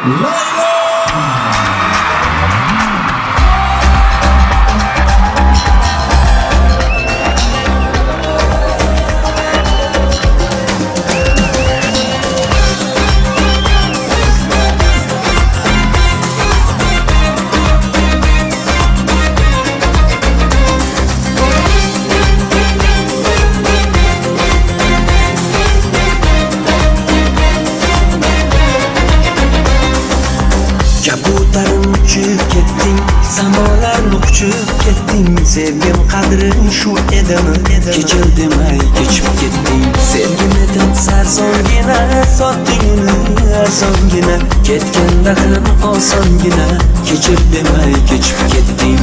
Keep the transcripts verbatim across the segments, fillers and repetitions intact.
Sevgim qadrin shu edimi? Kechir demay kechib ketding. Sevgimni deb sarsongina sotding uni arzongina. Ketganda ham osongina. Kechir demay kechib ketding.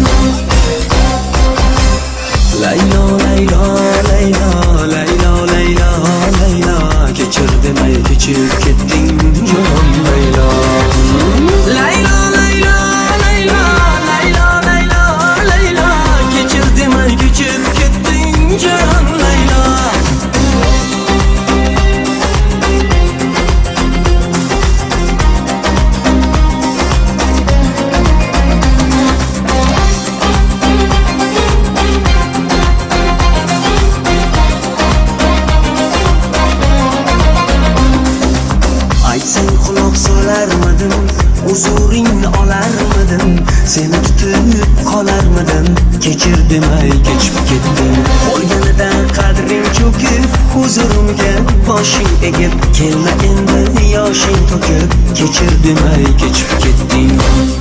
Laylo laylo laylo laylo laylo laylo. Kechir demay kechib ketding jon laylo. Laylo laylo laylo laylo laylo laylo. Kechir demay kechib ketding jon laylo. Aytsang quloq solarmidim, huzuringni olarmidim, seni tutib qolarmidim. Kechir demay kechib ketdim. Qolganida qadring cho'kib, huzurimga boshing egib, kelma endi yoshing to'kib. Kechir demay kechib ketding.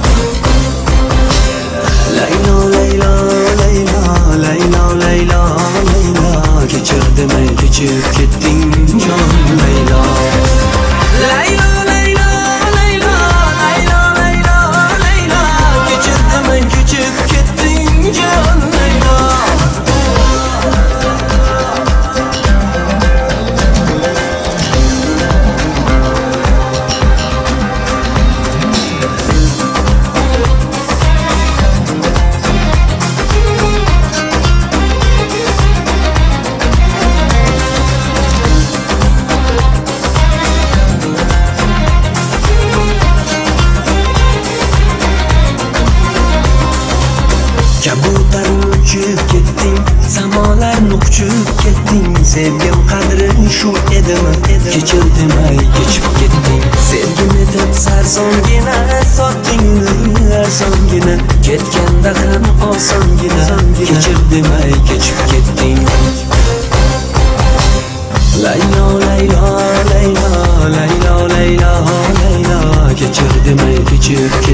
Laylo laylo laylo laylo laylo laylo. Kechir demay kechib ketding jon laylo. Laylo laylo laylo laylo laylo laylo. Kechir demay kechib ketding jon laylo. Kabutarni uchib ketding, samolarni quchib ketding. Sevgim qadrin shu edimi? Kechir demay kechib ketding. Sevgimni deb sarsongina sotding uni arzongina. Ketganda ham osongina. Kechir demay kechib ketding. Laylo laylo laylo laylo laylo laylo. Kechir demay kechib